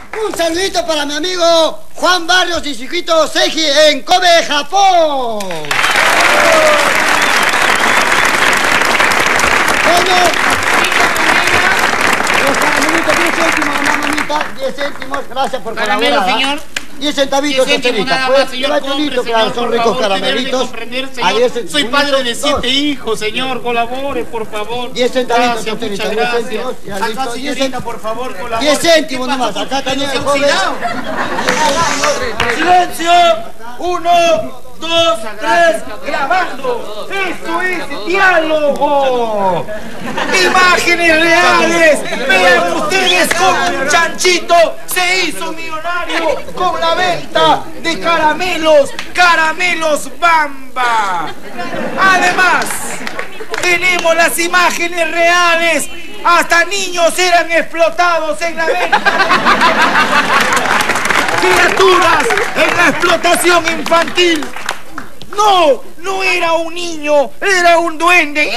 Un saludito para mi amigo Juan Barrios y su hijito Seiji en Kobe, Japón. Bueno, los caramelitos, 10 céntimos, mamita, 10 céntimos, gracias por caramelo, colaborar. Señor. 10 centavitos, señorita. Pues, señor, listo, claro, son ricos caramelitos. Soy padre de 7 hijos, señor, colabore, por favor. 10 centavitos, gracias, señorita, muchas 10 gracias. céntimos. Ya listo, Acá, señorita, por favor, colabore. 10 céntimos nomás, acá también el joven. ¡Silencio! 1, 2, 3, grabando. Esto es diálogo. Imágenes reales. Vean ustedes cómo un chanchito se hizo millonario con la venta de caramelos Bamba. Además, tenemos las imágenes reales. Hasta niños eran explotados en la venta. Criaturas en la explotación infantil. No era un niño, era un duende.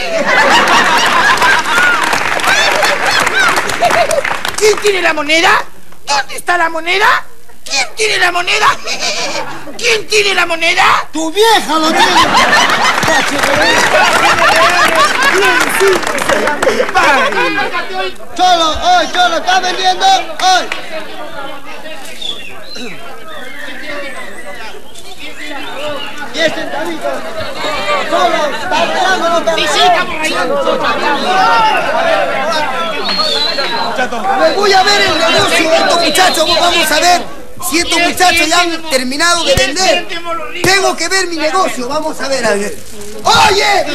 ¿Quién tiene la moneda? ¿Dónde está la moneda? ¿Quién tiene la moneda? ¿Quién tiene la moneda? ¡Tu vieja lo tiene! Cholo, ¿está vendiendo? Hoy. ¡10 centavitos! ¡Solo! ¡Está rayando, no está rayando! Me voy a ver el negocio de estos muchachos, vamos a ver si estos muchachos ya han terminado de vender. Tengo que ver mi negocio, vamos a ver. ¡Oye!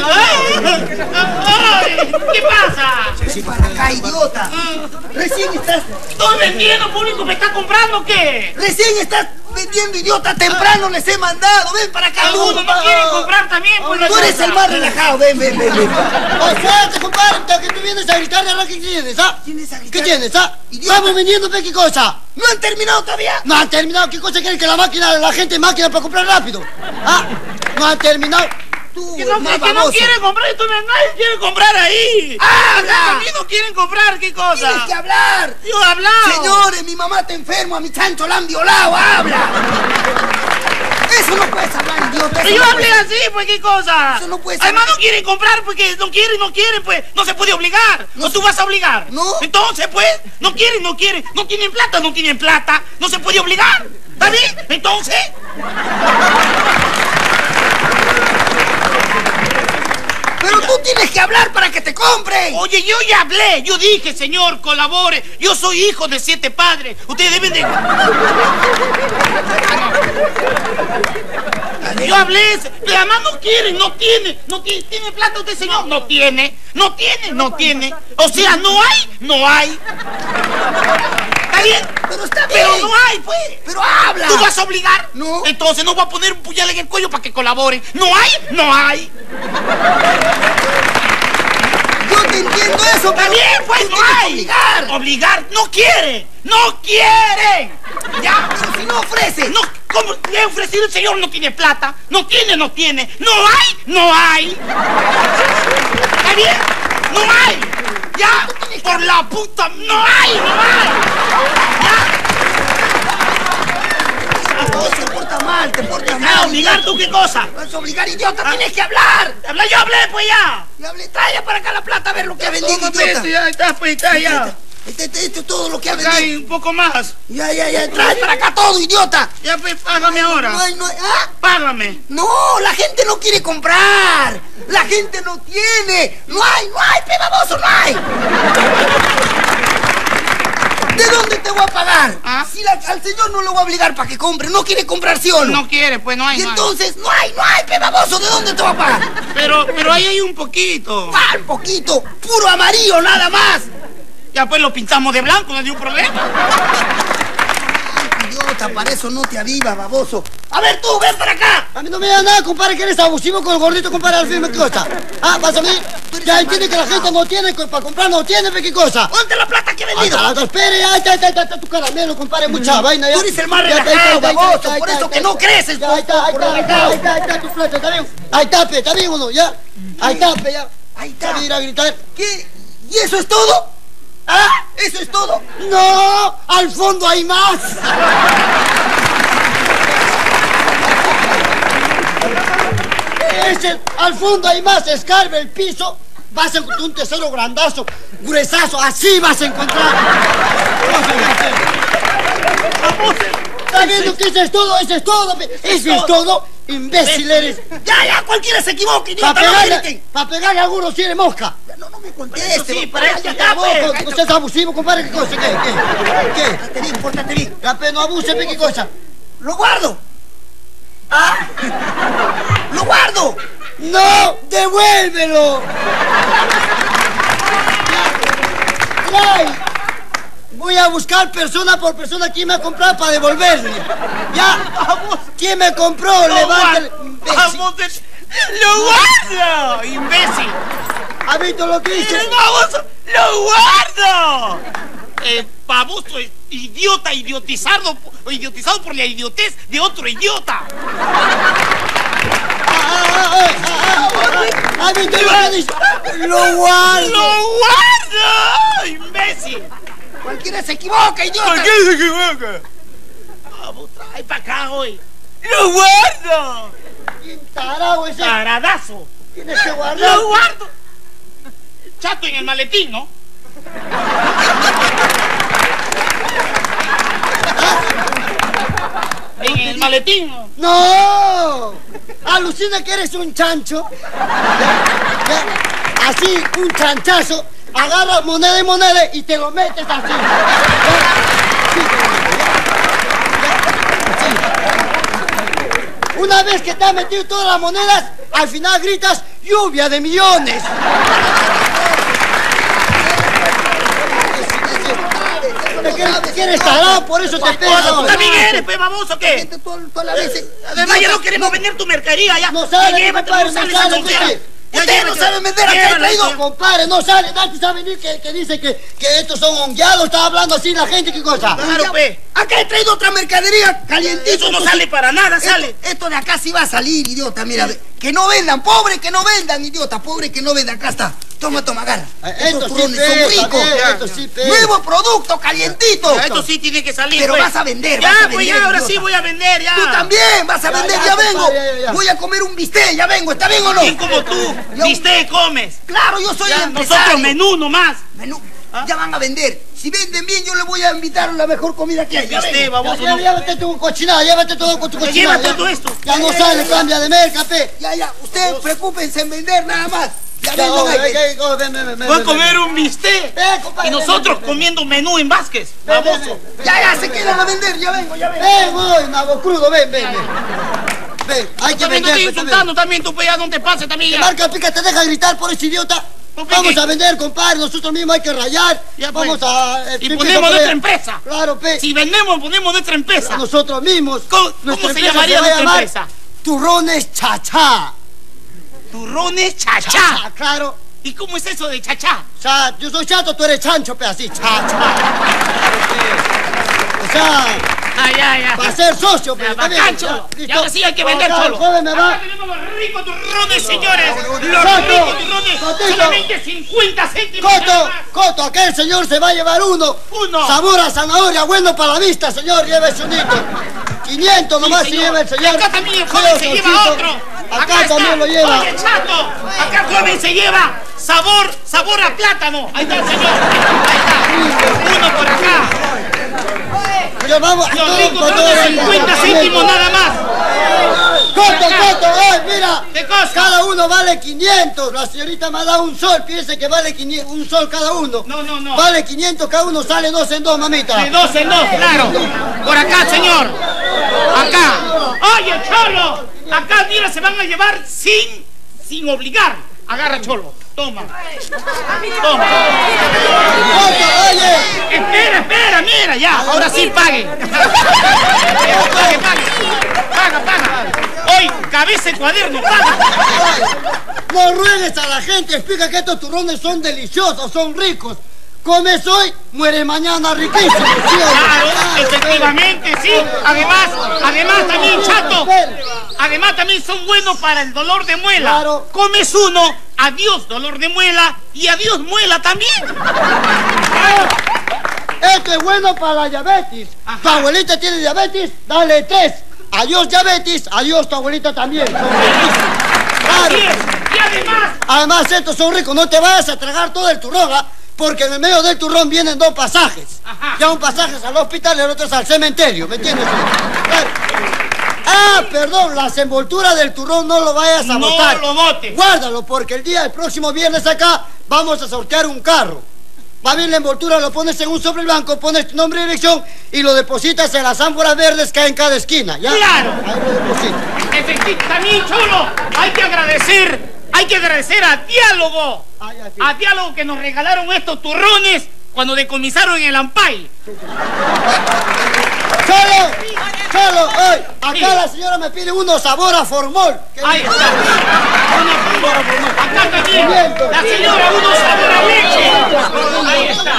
¿Qué pasa? Sí, para acá, idiota. Recién estás... Estoy vendiendo, público me está comprando, ¿qué? Recién estás vendiendo, idiota, temprano les he mandado. Ven para acá, tú. Algunos no quieren comprar también, pues. Tú eres el más relajado, ven. O sea, te compadre, que tú vienes a gritarle a la que tienes, ¿ah? ¿Qué tienes, ah? Estamos vendiendo, ¿qué cosa? ¿No han terminado todavía? No han terminado, ¿qué cosa quieren que la gente máquina para comprar rápido? ¿Ah? No han terminado. Que no quieren comprar, nadie quiere comprar ahí. ¡Habla! A mí no quieren comprar, ¿qué cosa? Tienes que hablar. Yo he hablado. Señores, mi mamá está enferma, a mi chancho la han violado, habla. Eso no puedes hablar, idiota. Pero yo hablé así, pues, ¿qué cosa? Eso no puedes Además hablar. no quieren comprar porque no quieren, pues. No se puede obligar. No, tú vas a obligar. No. Entonces, pues, no quieren. No tienen plata. No se puede obligar. ¿Está bien? Entonces... Pero tú tienes que hablar para que te compren. Oye, yo ya hablé. Yo dije, señor, colabore. Yo soy hijo de 7 padres. Ustedes deben de... Yo hablé, pero además no quieren, no tiene. ¿Tiene plata usted, señor? No tiene. O sea, no hay. ¿Está bien? Pero está bien. Pero no hay, pues. Pero habla. ¿Tú vas a obligar? No. Entonces no voy a poner un puñal en el cuello para que colaboren. ¿No hay? Yo te entiendo eso, Está pero bien, pues tú no tienes que hay. obligar. Obligar, no quieren. Ya. Pero si no ofreces. No, ¿cómo le he ofrecido el señor? No tiene plata. No tiene. No hay. ¿Está bien? No hay. Ya. Por la puta. No hay. Ya. No, te porta mal, te porta ¿A mal. obligar tú qué cosa? Vas a obligar, idiota, tienes que hablar. Yo hablé, pues ya. Y hablé, trae para acá la plata a ver lo que ha vendido, Toma, idiota. pues, ya está, pues está ya. Este es todo lo que ha Acá vendido. hay un poco más. Ya, trae para acá todo, idiota. Ya, pues, págame ahora. No hay, ¿ah? Págame. No, la gente no quiere comprar. La gente no tiene. No hay, pe baboso, no hay. ¿De dónde te voy a pagar? ¿Ah? Si al señor no lo voy a obligar para que compre, no quiere comprar, ¿sí o no? No quiere, pues no hay. Y entonces, no hay, pe baboso, ¿de dónde te voy a pagar? Pero ahí hay un poquito. Un poquito, puro amarillo, nada más. Ya pues lo pintamos de blanco, no hay ningún problema. Idiota, para eso no te avivas, baboso. A ver tú, ven para acá. A mí no me da nada, compadre, que eres abusivo con el gordito, compadre, al fin, ¿qué cosa? Ah, vas a mí. Ya entiende que la gente no tiene, para comprar no tiene, ¿qué cosa? ¿Dónde la plata que he vendido? Espere, ya está tu caramelo, compadre, mucha vaina ya. Tú eres el más relajado, baboso, por eso que no creces. Ahí está tu plata, está bien. Ahí está bien uno, ya. Ahí está, ya. Ahí está. Ir a gritar. ¿Qué? ¿Y eso es todo? ¿Ah? ¿Eso es todo? No, al fondo hay más. Al fondo hay más, escarbe el piso, vas a encontrar un tesoro grandazo, gruesazo, así vas a encontrar. ¿Estás viendo que eso es todo? Eso es todo, eso es todo, imbécil eres. Ya, cualquiera se equivoque, Para pegarle a alguno si eres mosca. No me conteste. Sí, para eso ya, pues. Usted es abusivo, compadre, ¿qué cosa? ¿Qué? Pórtate bien, pórtate bien. Ya, pero no abuse, ¿qué cosa? ¡Lo guardo! ¿Ah? ¡Lo guardo! ¡No! ¡Devuélvelo! ¡Trae! Voy a buscar persona por persona quién me ha comprado para devolverle. ¿Ya? ¿Quién me compró? Levántale. ¡Vamos! ¡Lo guardo! ¡Imbécil! ¿Has visto lo que hice? ¡Baboso! ¡Lo guardo! Baboso, idiota, idiotizado por la idiotez de otro idiota. ¿Has visto lo que dice? ¡Lo guardo! ¡Lo guardo! ¡Imbécil! Cualquiera se equivoca, idiota. ¿Por qué se equivoca? Vamos, trae para acá hoy. ¡Lo guardo! ¿Quién tarado ese? ¡Taradazo! Tienes que guardar. ¡Lo guardo! Chato en el maletín, ¿no? En el maletín, ¿no? ¡No! Alucina que eres un chancho. Así, un chanchazo. Agarras moneda y moneda y te lo metes así. Una vez que te has metido todas las monedas, al final gritas lluvia de millones. ¿Quién eres tarado? Por eso te pego. ¿Tú también eres, pe, baboso, qué? Además, ya no queremos vender tu mercadería, ya. No sale, Llévatelo, compadre, no sale, Ustedes no saben vender, acá he traído. Compadre, no sale, nadie sabe venir que dice que estos son hongueados, está hablando así la gente, ¿qué cosa? Claro, pe. Acá he traído otra mercadería calientita. Eso no sale para nada, sale. Esto de acá sí va a salir, idiota, mira. Que no vendan, pobre que no vendan, idiota, pobre que no vendan. Acá está. Toma, agarra. Estos turrones sí son ricos. esto sí pesa. Nuevo producto, calientito. Esto sí tiene que salir, Pero pues. vas a vender, Ya, vas a pues vender, ya, ahora idiota. sí voy a vender, ya. Tú también vas a vender, ya vengo. compadre, ya. Voy a comer un bistec, ya vengo, ¿está bien o no? ¿Quién como tú? ¿Bistec comes? Claro, yo soy Ya, el empresario. nosotros menú nomás. Menú. Ya van a vender. Si venden bien, yo les voy a invitar a la mejor comida que hay. Ya Bistec, vengo. baboso. Llévate tu cochinada, llévate todo con tu cochinada. Llévate todo esto. Ya no sale, cambia de merca, pe. Ya. Ustedes preocúpense en vender nada más. Ya Ya, vengo, ven, ven. ven. Voy a comer un bistec. Ven, compadre, Y nosotros ven. comiendo menú en Vázquez. Ven, Baboso. Ya, se quedan a vender, ya vengo. Ven, voy, nabo crudo, ven. Ven, hay que También te estoy vender. insultando también, tú, pe, ya no te pases también, ya. Marca pica, te deja gritar por ese idiota. ¿Por qué? Vamos a vender, compadre, nosotros mismos hay que rayar. Ya, pues. Vamos a... Y pica, ponemos compadre. nuestra empresa. Claro, pe. Si vendemos, ponemos nuestra empresa. Nosotros mismos. ¿Cómo Nuestra se empresa llamaría va a nuestra llamar empresa? Turrones Chachá. Turrones chachá. Claro. ¿Y cómo es eso de chachá? O sea, yo soy chato, tú eres chancho, pe, así, Chachá. O sea, Ya. para ser socio, pe. Ya, está bien, bacán, cholo. ¿listo? Ya ahora sí hay que vender, Acá, cholo. joven, me va. Acá tenemos los ricos turrones, señores. Los Coto, ricos turrones. Cotito. Solamente 50 céntimos. nada más. Coto, aquel señor se va a llevar uno. Uno. Sabor a zanahoria, bueno para la vista, señor, llévese unito. 500 nomás se señor. lleva el señor. Y acá también el joven se Sí, lleva Osito. otro. Acá está. también lo lleva. Oye, chato. Acá el joven se lleva sabor a plátano. Ahí está el señor. Ahí está. Uno por acá. Pero vamos, Los ricos turrones 50 céntimos nada más. Coto, ay, mira. ¿Qué cosa? Cada uno vale 500. La señorita me ha dado un sol, piense que vale 500, un sol cada uno. No. Vale 500 cada uno, sale 2 en 2, mamita. De 2 en 2, claro. Por acá, señor. Acá. Oye, cholo. Acá, mira, se van a llevar sin obligar. Agarra, cholo. Toma. Coto, oye. Espera, mira, ya. Ahora sí pague. Paga. Hoy, cabeza y cuaderno, paga. No ruegues a la gente, explica que estos turrones son deliciosos, son ricos. Comes hoy, muere mañana riquísimo. ¿Sí o no? Claro, efectivamente, sí. Además también, chato. Además también son buenos para el dolor de muela. Claro. Comes uno, adiós dolor de muela y adiós muela también. Esto es bueno para la diabetes. Ajá. Tu abuelita tiene diabetes, dale 3. Adiós diabetes, adiós tu abuelita también. Claro. Así es. Y Además estos son ricos, no te vayas a tragar todo el turrón, ¿ah? Porque en el medio del turrón vienen 2 pasajes. Ajá. Ya un pasaje es al hospital y el otro es al cementerio, ¿me entiendes? Claro. Ah, perdón, las envolturas del turrón no lo vayas a botar. No lo botes. Guárdalo, porque el próximo viernes acá vamos a sortear un carro. Va bien la envoltura, lo pones en un sobre blanco, pones tu nombre y dirección y lo depositas en las ánforas verdes que hay en cada esquina, ¿ya? Claro. Ahí lo depositas. Efectivamente, también, Cholo, hay que agradecer a Diálogo. Ah, ya, sí. A Diálogo que nos regalaron estos turrones cuando decomisaron en el Ampay. Cholo, hoy, acá Sí. la señora me pide uno sabor a formol. Ahí está. Acá también. La señora, uno sabor a leche. Ahí está.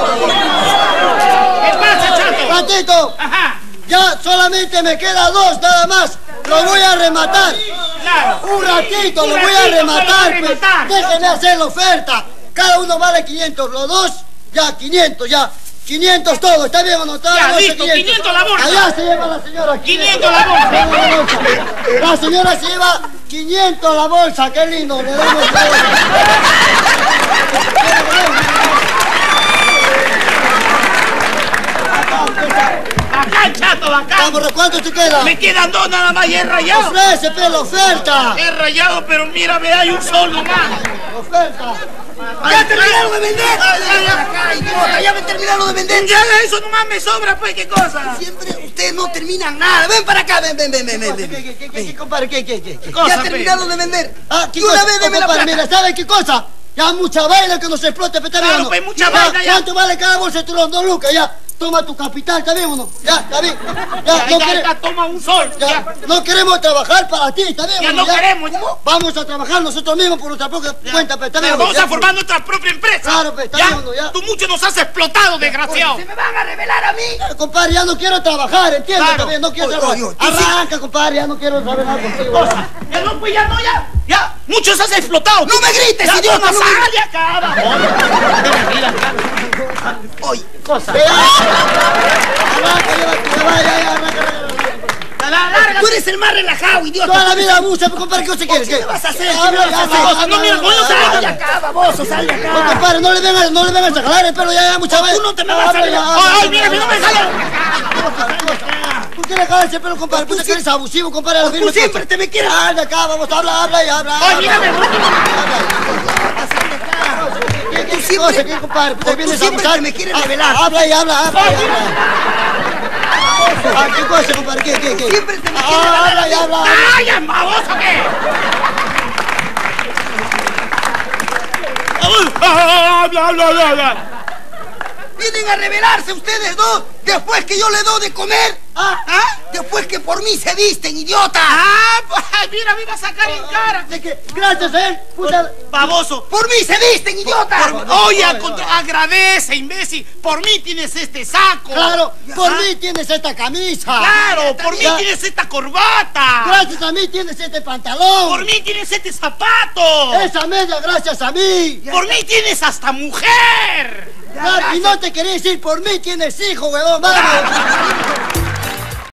¿Qué pasa, Chato? Ratito, Ajá. ya solamente me queda 2 nada más. Lo voy a rematar. Claro. Un ratito, Un lo voy a ratito, rematar. solo va a Pues. rematar. Déjenme hacer la oferta. Cada uno vale 500. Los 2, ya 500, ya. 500 todo, ¿está bien o no? Está Ya, la bolsa, listo, 500 la bolsa. Allá se lleva la señora. 500 la bolsa. La señora se lleva 500 la bolsa, qué lindo. Le damos Bacán, Chato, bacán. Vamos, ¿cuánto te queda? Me quedan 2 nada más y he rayado. Ofrece, pe, la oferta. He rayado, pero mira, me hay un sol nomás. Oferta. ¡Ya terminaron de vender! ¡Ya me terminaron de vender! Ya eso nomás me sobra, pues, ¿qué cosa? Siempre ustedes no terminan nada. Ven para acá, ven. ¿Qué, compadre? ¿Qué? cosa, Ya pe? terminaron de vender. Ah, ¿qué Y una cosa? vez deme la Compadre, plata. mira, ¿sabe qué cosa? Ya mucha vaina que nos explote, pe, Claro, pues, mucha vaina, ya. ¿Cuánto vale cada bolsa de turrón? 2 lucas, ya. Toma tu capital, ¿está bien o no? Ya, está bien. Ya, toma un sol. Ya. No queremos trabajar para ti, ¿está bien? Ya o no queremos, ya. Vamos a trabajar nosotros mismos por nuestra propia cuenta, pe, ¿está bien? o no? Vamos Ya. a formar nuestra propia empresa. Claro, pues, está ¿Ya? bien, ya. Tú mucho nos has explotado, desgraciado. ¿Se me van a revelar a mí? Compadre, ya no quiero trabajar, ¿entiendes? Claro. También no quiero Oye, trabajar. oye, oye, Arranca, compadre, ya no quiero trabajar contigo. Cosa. Ya no, pues, ya no, ya. Ya. Muchos has explotado. ¡No me grites, Ya, idiota! toma, ¡No me sal de acá, Oye, cosa. Arranca, ya, arranca. Larga. tú eres el más relajado, idiota. Toda la vida abusa, compadre, ¿qué cosa quieres? ¿Qué me vas a hacer? ¿Qué Habla, me vas a habla, hacer? habla, No, mira, habla, bueno, habla, sal Sal de habla. acá, baboso, sal de No, acá. compadre, no le vengas a jalar el pelo, ya, muchas veces. Tú no te me vas a Habla, salir. ya, habla, Ay, mira, habla, no me habla. sale. ¿Por qué le jalas ese pelo, compadre? Puta que eres abusivo, compadre. a la Tú firme siempre cosa. te me quieres. Habla acá, vamos, habla y habla. Ay, mírame. ¿Qué siempre- cosa, qué, compadre? Puta, tú vienes a siempre abusar. te me quieres Ah, revelar. Habla y habla. Ah, ¿qué cosa, compadre? ¿Qué? Siempre te me quieres Habla y habla. ¡Ay, es baboso qué! Habla. Vienen a revelarse ustedes dos después que yo le doy de comer. Ah, Después que por mí se visten, idiota. Ah, pues, mira, me iba a sacar en cara. de que, gracias a él, puta. Baboso. Por mí se visten, idiota. Oye, agradece, imbécil. Por mí tienes este saco. Claro, por Ajá. mí tienes esta camisa. Claro, por mí Ya. tienes esta corbata. Gracias a mí tienes este pantalón. Por mí tienes este zapato. Esa media, gracias a mí. Por mí tienes hasta mujer. Claro, y no te quería decir, por mí tienes hijo, huevón. Vamos.